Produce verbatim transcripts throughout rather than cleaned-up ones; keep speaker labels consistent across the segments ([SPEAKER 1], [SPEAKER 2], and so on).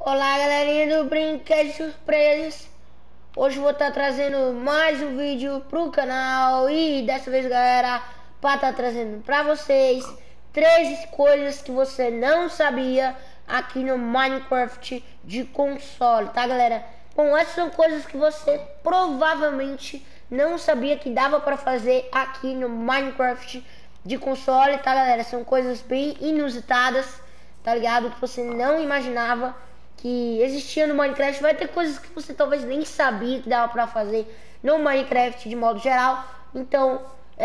[SPEAKER 1] Olá, galerinha do Brinquedo Surpresas. Hoje vou estar trazendo mais um vídeo pro canal. E dessa vez, galera, para estar trazendo para vocês três coisas que você não sabia aqui no Minecraft de console, tá, galera? Bom, essas são coisas que você provavelmente não sabia que dava para fazer aqui no Minecraft de console, tá, galera? São coisas bem inusitadas, tá ligado? Que você não imaginava que existia no Minecraft. Vai ter coisas que você talvez nem sabia que dava pra fazer no Minecraft de modo geral. Então,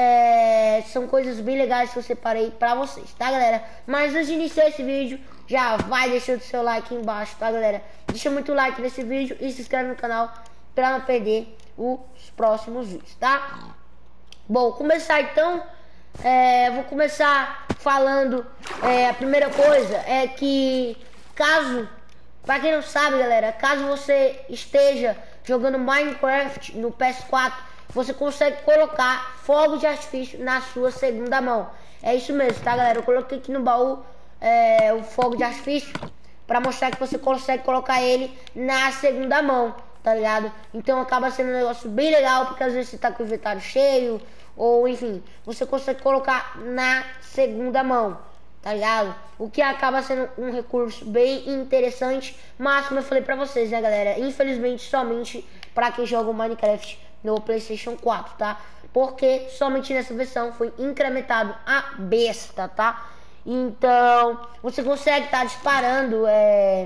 [SPEAKER 1] é, são coisas bem legais que eu separei pra vocês, tá, galera? Mas antes de iniciar esse vídeo, já vai deixando o seu like aí embaixo, tá, galera? Deixa muito like nesse vídeo e se inscreve no canal pra não perder os próximos vídeos, tá? Bom, começar então. É, vou começar falando, é, a primeira coisa é que, caso, pra quem não sabe, galera, caso você esteja jogando Minecraft no P S quatro, você consegue colocar fogo de artifício na sua segunda mão. É isso mesmo, tá, galera? Eu coloquei aqui no baú é, o fogo de artifício pra mostrar que você consegue colocar ele na segunda mão, tá ligado? Então acaba sendo um negócio bem legal, porque às vezes você tá com o inventário cheio, ou enfim, você consegue colocar na segunda mão, tá ligado? O que acaba sendo um recurso bem interessante, mas como eu falei pra vocês, né, galera, infelizmente somente pra quem joga o Minecraft no PlayStation quatro, tá? Porque somente nessa versão foi incrementado a besta, tá? Então você consegue estar tá disparando é,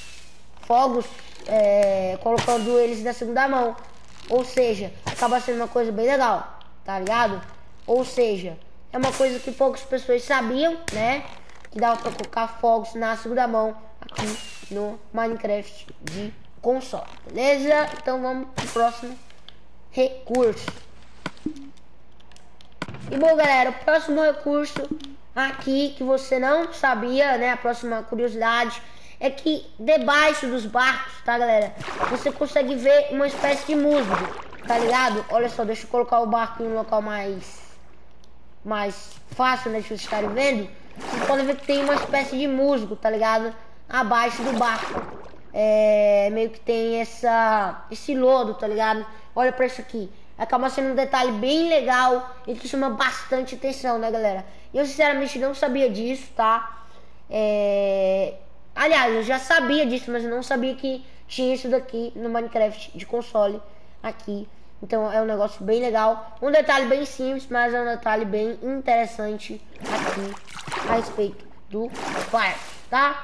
[SPEAKER 1] fogos, é, colocando eles na segunda mão, ou seja, acaba sendo uma coisa bem legal, tá ligado? Ou seja, é uma coisa que poucas pessoas sabiam, né? Que dava pra colocar fogos na segunda mão aqui no Minecraft de console, beleza? Então vamos pro próximo recurso. E bom, galera, o próximo recurso aqui que você não sabia, né? A próxima curiosidade é que debaixo dos barcos, tá, galera? Você consegue ver uma espécie de musgo, tá ligado? Olha só, deixa eu colocar o barco em um local mais mais fácil, né, de vocês estarem vendo. Vocês podem ver que tem uma espécie de musgo, tá ligado? Abaixo do barco. É, meio que tem essa esse lodo, tá ligado? Olha pra isso aqui. Acaba sendo um detalhe bem legal e que chama bastante atenção, né, galera? Eu sinceramente não sabia disso, tá? É... Aliás, eu já sabia disso, mas eu não sabia que tinha isso daqui no Minecraft de console aqui. Então é um negócio bem legal, um detalhe bem simples, mas é um detalhe bem interessante aqui a respeito do barco, tá?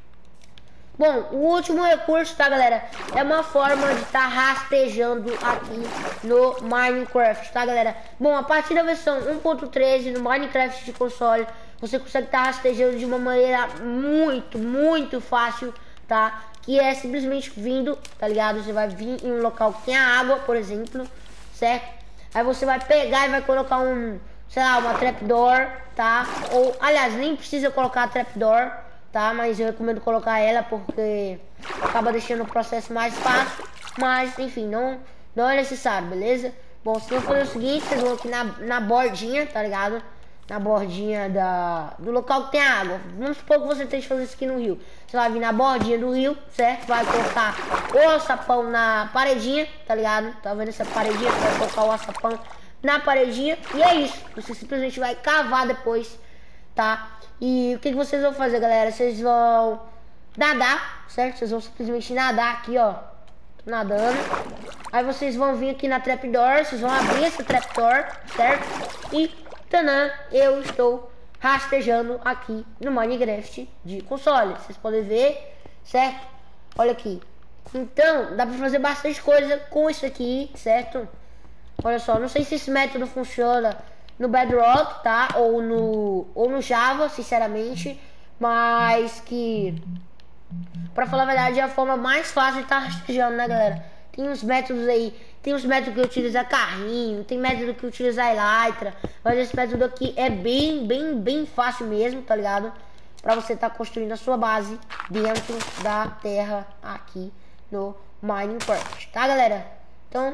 [SPEAKER 1] Bom, o último recurso, tá, galera, é uma forma de estar tá rastejando aqui no Minecraft, tá, galera? Bom, a partir da versão um ponto treze no Minecraft de console, você consegue estar tá rastejando de uma maneira muito, muito fácil, tá? Que é simplesmente vindo, tá ligado? Você vai vir em um local que tem água, por exemplo, certo? Aí você vai pegar e vai colocar um, sei lá, uma trapdoor, tá? Ou, aliás, nem precisa colocar a trapdoor, tá? Mas eu recomendo colocar ela porque acaba deixando o processo mais fácil. Mas, enfim, não, não é necessário, beleza? Bom, vocês vão fazer o seguinte, vocês vão aqui na, na bordinha, tá ligado? Na bordinha da, do local que tem água. Vamos supor que você esteja fazendo isso aqui no rio. Você vai vir na bordinha do rio, certo? Vai colocar o alçapão na paredinha, tá ligado? Tá vendo essa paredinha? Você vai colocar o alçapão na paredinha. E é isso. Você simplesmente vai cavar depois, tá? E o que, que vocês vão fazer, galera? Vocês vão nadar, certo? Vocês vão simplesmente nadar aqui, ó. Tô nadando. Aí vocês vão vir aqui na trapdoor. Vocês vão abrir essa trapdoor, certo? E tanã, eu estou rastejando aqui no Minecraft de console. Vocês podem ver, certo? Olha aqui. Então, dá pra fazer bastante coisa com isso aqui, certo? Olha só, não sei se esse método funciona no Bedrock, tá? Ou no, ou no Java, sinceramente. Mas que, pra falar a verdade, é a forma mais fácil de estar rastejando, né, galera? Tem uns métodos aí, tem uns métodos que utiliza carrinho, tem método que utiliza elytra, mas esse método aqui é bem, bem, bem fácil mesmo, tá ligado? Pra você estar tá construindo a sua base dentro da terra aqui no Minecraft, tá, galera? Então,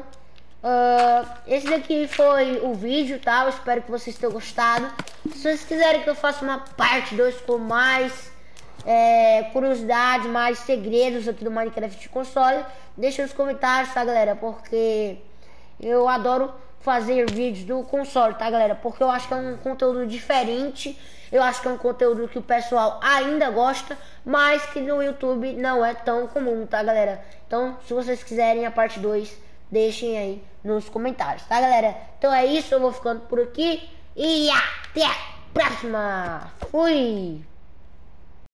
[SPEAKER 1] uh, esse daqui foi o vídeo, tá? Eu espero que vocês tenham gostado. Se vocês quiserem que eu faça uma parte dois com mais é, curiosidades, mais segredos aqui do Minecraft de console, deixa nos comentários, tá, galera? Porque eu adoro fazer vídeos do console, tá, galera? Porque eu acho que é um conteúdo diferente. Eu acho que é um conteúdo que o pessoal ainda gosta, mas que no YouTube não é tão comum, tá, galera? Então, se vocês quiserem a parte dois, deixem aí nos comentários, tá, galera? Então é isso, eu vou ficando por aqui e até a próxima. Fui!